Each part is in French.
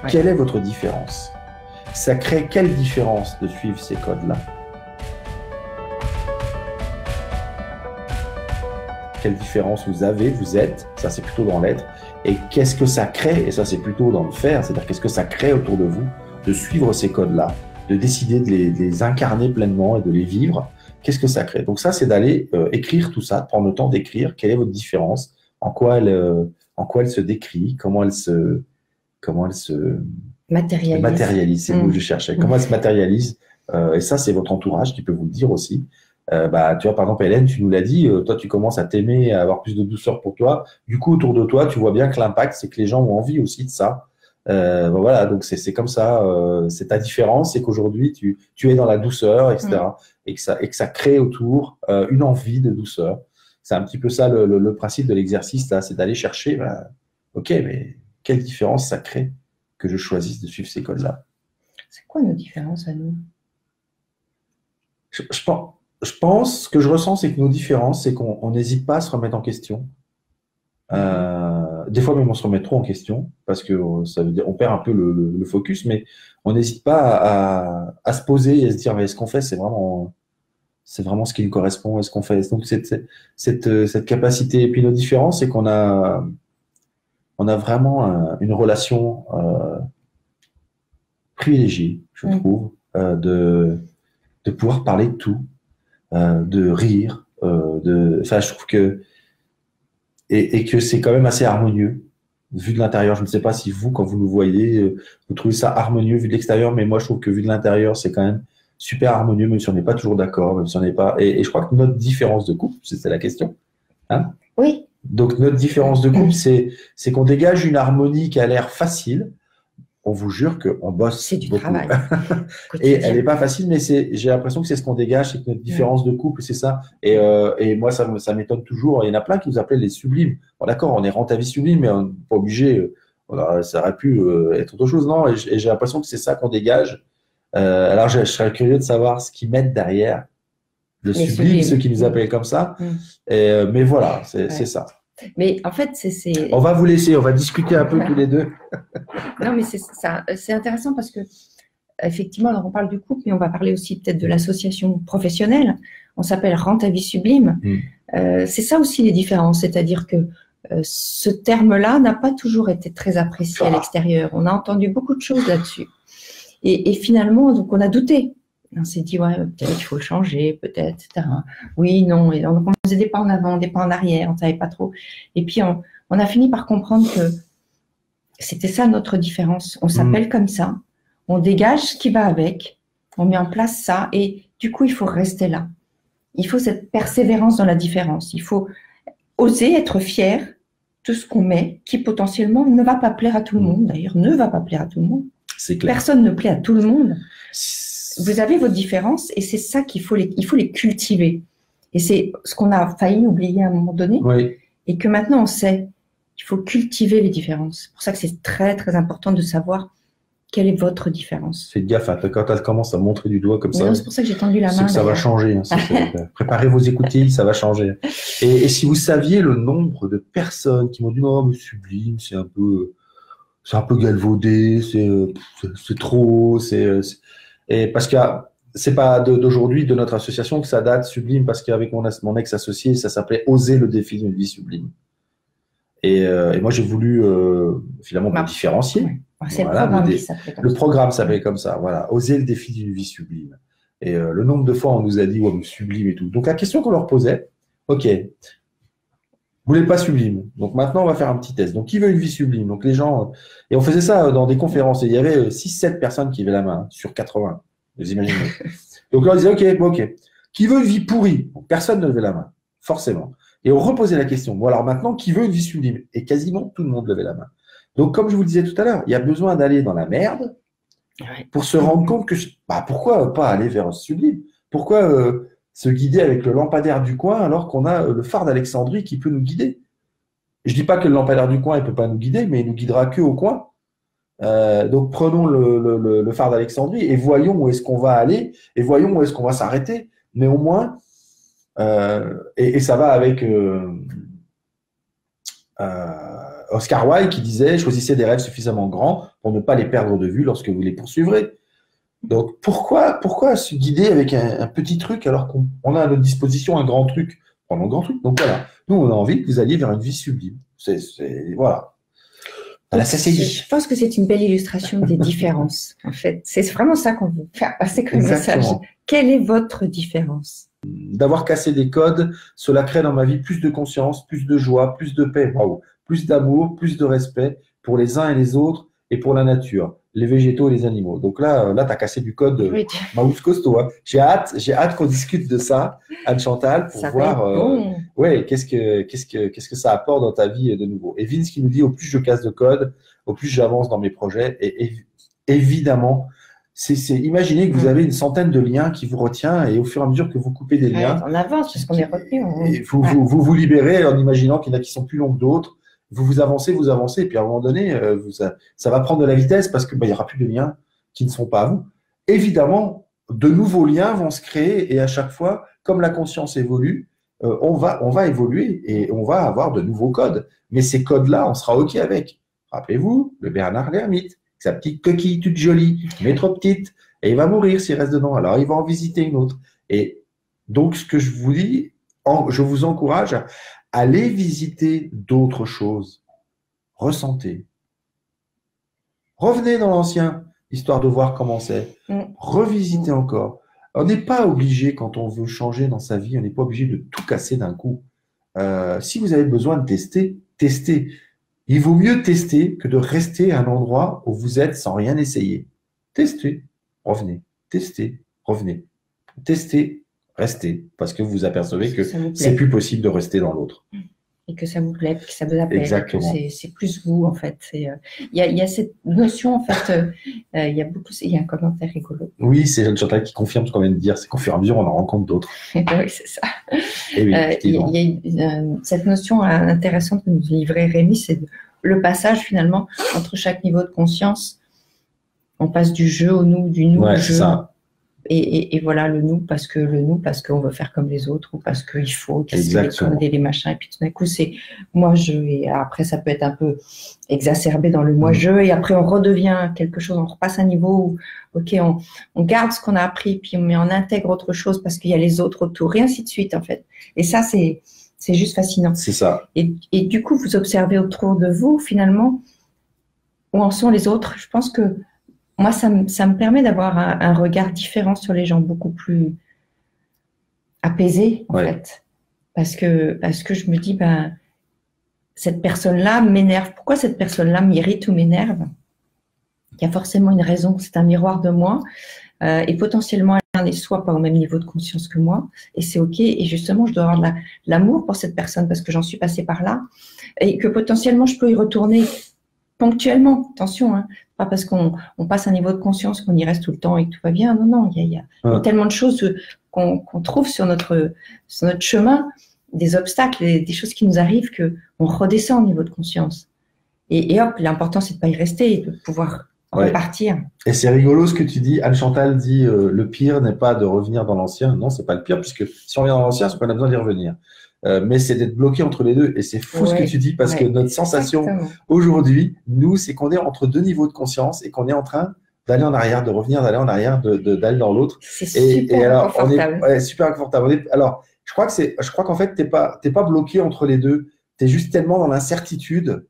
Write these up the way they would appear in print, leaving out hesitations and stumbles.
Ouais. Quelle est votre différence? Ça crée quelle différence de suivre ces codes-là? Quelle différence vous avez, vous êtes, ça c'est plutôt dans l'être, et qu'est-ce que ça crée, et ça c'est plutôt dans le faire, c'est-à-dire qu'est-ce que ça crée autour de vous de suivre ces codes-là, de décider de les incarner pleinement et de les vivre, qu'est-ce que ça crée? Donc ça c'est d'aller écrire tout ça, de prendre le temps d'écrire quelle est votre différence, en quoi elle se décrit, comment elle se matérialise, c'est le mot que je cherchais, comment elle se matérialise, et ça c'est votre entourage qui peut vous le dire aussi. Tu vois, par exemple, Hélène, tu nous l'as dit, toi, tu commences à t'aimer, à avoir plus de douceur pour toi. Du coup, autour de toi, tu vois bien que l'impact, c'est que les gens ont envie aussi de ça. Voilà, donc c'est comme ça. C'est ta différence, c'est qu'aujourd'hui, tu es dans la douceur, etc. Et que ça crée autour une envie de douceur. C'est un petit peu ça le principe de l'exercice, là, c'est d'aller chercher, ok, mais quelle différence ça crée que je choisisse de suivre ces codes-là? C'est quoi nos différences à nous? Je pense, ce que je ressens, c'est que nos différences, c'est qu'on n'hésite pas à se remettre en question. Des fois même, on se remet trop en question parce que ça veut dire on perd un peu le focus, mais on n'hésite pas à se poser et à se dire, mais est-ce qu'on fait, c'est vraiment ce qui nous correspond, est-ce qu'on fait? Donc, cette capacité. Et puis, nos différences, c'est on a vraiment une relation privilégiée, je trouve, de pouvoir parler de tout, de rire, enfin, je trouve que et que c'est quand même assez harmonieux vu de l'intérieur. Je ne sais pas si vous, quand vous nous voyez, vous trouvez ça harmonieux vu de l'extérieur, mais moi, je trouve que vu de l'intérieur, c'est quand même super harmonieux, même si on n'est pas toujours d'accord, même si on n'est pas. Et je crois que notre différence de couple, c'est la question, hein? Oui. Donc notre différence de couple, c'est qu'on dégage une harmonie qui a l'air facile. On vous jure qu'on bosse C'est du beaucoup. travail. Et elle n'est pas facile, mais j'ai l'impression que c'est ce qu'on dégage, c'est que notre différence de couple, c'est ça. Et moi, ça m'étonne toujours. Il y en a plein qui vous appellent les sublimes. Bon, d'accord, on est rend ta vie sublime, mais on n'est pas obligé. Voilà, ça aurait pu être autre chose, non? Et j'ai l'impression que c'est ça qu'on dégage. Alors, je serais curieux de savoir ce qu'ils mettent derrière le sublime, ceux qui nous appellent comme ça. Mais voilà, c'est ça. Mais en fait, c'est. On va vous laisser, on va discuter un peu tous les deux. Non, mais c'est intéressant parce que, effectivement, alors on parle du couple, mais on va parler aussi peut-être de l'association professionnelle. On s'appelle Rends ta vie sublime. C'est ça aussi les différences, c'est-à-dire que ce terme-là n'a pas toujours été très apprécié à l'extérieur. On a entendu beaucoup de choses là-dessus. Et finalement, donc on a douté. On s'est dit, ouais, peut-être il faut le changer, peut-être, etc. Oui, non. Et on faisait des pas en avant, des pas en arrière, on ne savait pas trop. Et puis, on a fini par comprendre que c'était ça notre différence. On s'appelle comme ça, on dégage ce qui va avec, on met en place ça, et du coup, il faut rester là. Il faut cette persévérance dans la différence. Il faut oser être fier de ce qu'on met, qui potentiellement ne va pas plaire à tout le monde, d'ailleurs, ne va pas plaire à tout le monde. C'est clair. Personne ne plaît à tout le monde. Vous avez vos différences et c'est ça qu'il faut il faut les cultiver. Et c'est ce qu'on a failli oublier à un moment donné. Oui. Et que maintenant on sait qu'il faut cultiver les différences. C'est pour ça que c'est très très important de savoir quelle est votre différence. Faites gaffe, hein, quand elle commence à montrer du doigt comme ça. C'est pour ça que j'ai tendu la main. C'est que ça va changer. Hein, préparez vos écoutilles, ça va changer. Et si vous saviez le nombre de personnes qui m'ont dit non, mais sublime, c'est un peu galvaudé, c'est trop, et parce que c'est pas d'aujourd'hui de notre association que ça date sublime, parce qu'avec mon ex-associé, ça s'appelait Oser le défi d'une vie sublime. Et moi, j'ai voulu finalement me différencier. C'est voilà, le programme qui s'appelait comme ça. Le programme s'appelait comme ça, voilà. Oser le défi d'une vie sublime. Et le nombre de fois on nous a dit, ouais, mais sublime et tout. Donc la question qu'on leur posait, ok, vous voulez pas sublime. Donc maintenant, on va faire un petit test. Donc, qui veut une vie sublime? Donc les gens, et on faisait ça dans des conférences, et il y avait 6-7 personnes qui avaient la main, sur 80. Vous imaginez. Donc là, on disait, ok. Qui veut une vie pourrie? Donc, personne ne levait la main, forcément. Et on reposait la question. Bon, alors maintenant, qui veut une vie sublime? Et quasiment tout le monde levait la main. Donc, comme je vous le disais tout à l'heure, il y a besoin d'aller dans la merde pour se rendre compte que, pourquoi pas aller vers un sublime? Pourquoi se guider avec le lampadaire du coin alors qu'on a le phare d'Alexandrie qui peut nous guider? Je dis pas que le lampadaire du coin, il peut pas nous guider, mais il nous guidera que au coin. Donc, prenons le phare d'Alexandrie et voyons où est-ce qu'on va aller et voyons où est-ce qu'on va s'arrêter. Mais au moins, et ça va avec Oscar Wilde qui disait « Choisissez des rêves suffisamment grands pour ne pas les perdre de vue lorsque vous les poursuivrez. Donc, pourquoi se guider avec un petit truc alors qu'on a à notre disposition un grand truc? Prenons le grand truc. Donc voilà, nous, on a envie que vous alliez vers une vie sublime. Voilà. Voilà, ça c'est dit. Je pense que c'est une belle illustration des différences, en fait. C'est vraiment ça qu'on veut faire passer comme message. Quelle est votre différence? D'avoir cassé des codes, cela crée dans ma vie plus de conscience, plus de joie, plus de paix, plus d'amour, plus de respect pour les uns et les autres et pour la nature, les végétaux et les animaux. Donc là tu as cassé du code Maouz costaud. Hein. J'ai hâte qu'on discute de ça, Anne-Chantal, pour voir qu'est-ce que ça apporte dans ta vie de nouveau. Et Vince qui nous dit, au plus je casse de code, au plus j'avance dans mes projets. Et évidemment, imaginez que vous avez une centaine de liens qui vous retient et au fur et à mesure que vous coupez des liens, on avance parce qu'on est retenu. Et vous libérez en imaginant qu'il y en a qui sont plus longs que d'autres. Vous avancez, et puis à un moment donné, ça va prendre de la vitesse parce qu'il n'y aura plus de liens qui ne sont pas à vous. Évidemment, de nouveaux liens vont se créer et à chaque fois, comme la conscience évolue, on va évoluer et on va avoir de nouveaux codes. Mais ces codes-là, on sera OK avec. Rappelez-vous, le Bernard l'ermite, sa petite coquille toute jolie, mais trop petite, et il va mourir s'il reste dedans. Alors, il va en visiter une autre. Et donc, ce que je vous dis, je vous encourage à aller visiter d'autres choses. Ressentez. Revenez dans l'ancien, histoire de voir comment c'est. Revisitez encore. On n'est pas obligé, quand on veut changer dans sa vie, on n'est pas obligé de tout casser d'un coup. Si vous avez besoin de tester, testez. Il vaut mieux tester que de rester à un endroit où vous êtes sans rien essayer. Testez, revenez. Testez, revenez. Testez, restez. Parce que vous vous apercevez que c'est plus possible de rester dans l'autre. Et que ça vous plaît, que ça vous appelle. Exactement. C'est plus vous, en fait. Il y a cette notion, en fait, il y a un commentaire rigolo. Oui, c'est Jeanne-Chantal qui confirme ce qu'on vient de dire. C'est qu'au fur et à mesure, on en rencontre d'autres. Oui, c'est ça. Et oui, il y a cette notion intéressante que nous livrait Rémi, c'est le passage, finalement, entre chaque niveau de conscience. On passe du jeu au nous, du nous au jeu. Ça. Et voilà, le nous parce qu'on veut faire comme les autres ou parce qu'il faut casser les codes et les machins. Et puis tout d'un coup, c'est moi-je. Et après, ça peut être un peu exacerbé dans le moi-je. Et après, on redevient quelque chose, on repasse un niveau où, OK, on garde ce qu'on a appris, puis on intègre autre chose parce qu'il y a les autres autour, et ainsi de suite, en fait. Et ça, c'est juste fascinant. C'est ça. Et du coup, vous observez autour de vous, finalement, où en sont les autres. Je pense que moi, ça me permet d'avoir un regard différent sur les gens, beaucoup plus apaisé, en fait. Parce que je me dis, cette personne-là m'énerve. Pourquoi cette personne-là m'irrite ou m'énerve? Il y a forcément une raison. C'est un miroir de moi. Et potentiellement, elle n'est soit pas au même niveau de conscience que moi. Et c'est OK. Et justement, je dois avoir de l'amour pour cette personne parce que j'en suis passée par là. Et que potentiellement, je peux y retourner ponctuellement. Attention, hein. Pas parce qu'on passe un niveau de conscience qu'on y reste tout le temps et que tout va bien. Non, il y a tellement de choses qu'on trouve sur notre chemin, des obstacles, des choses qui nous arrivent, qu'on redescend au niveau de conscience. Et hop, l'important, c'est de ne pas y rester et de pouvoir repartir. Et c'est rigolo ce que tu dis. Anne-Chantal dit le pire n'est pas de revenir dans l'ancien. Non, c'est pas le pire, puisque si on revient dans l'ancien, c'est qu'on a besoin d'y revenir. Mais c'est d'être bloqué entre les deux. Et c'est fou ce que tu dis, parce que notre sensation aujourd'hui, nous, c'est qu'on est entre deux niveaux de conscience et qu'on est en train d'aller en arrière, de revenir, d'aller en arrière, d'aller dans l'autre. C'est super confortable. On est super confortable. Alors, je crois qu'en fait, t'es pas bloqué entre les deux. T'es juste tellement dans l'incertitude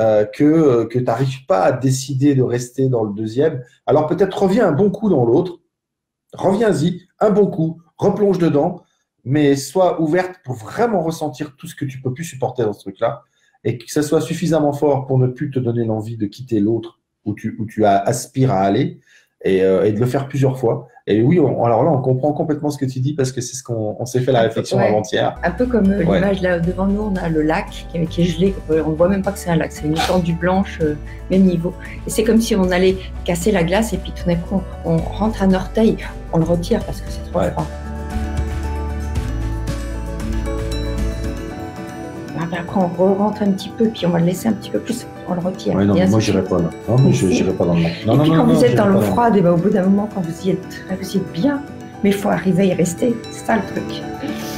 que tu n'arrives pas à décider de rester dans le deuxième. Alors peut-être reviens un bon coup dans l'autre. Reviens-y, un bon coup, replonge dedans. Mais sois ouverte pour vraiment ressentir tout ce que tu peux plus supporter dans ce truc-là et que ça soit suffisamment fort pour ne plus te donner l'envie de quitter l'autre où tu aspires à aller et de le faire plusieurs fois. Et oui, alors là, on comprend complètement ce que tu dis parce que c'est ce qu'on s'est fait la réflexion avant-hier. Un peu comme l'image là devant nous, on a le lac qui est gelé. On ne voit même pas que c'est un lac, c'est une étendue blanche, même niveau. Et c'est comme si on allait casser la glace et puis tout d'un coup, on rentre un orteil, on le retire parce que c'est trop froid. Après, on rentre un petit peu, puis on va le laisser un petit peu plus, on le retire. Oui, non, mais moi, je n'irai pas là. Non, mais je n'irai pas dans le lac. Et puis, quand vous êtes dans l'eau froide, au bout d'un moment, quand vous y êtes bien, mais il faut arriver à y rester. C'est ça le truc.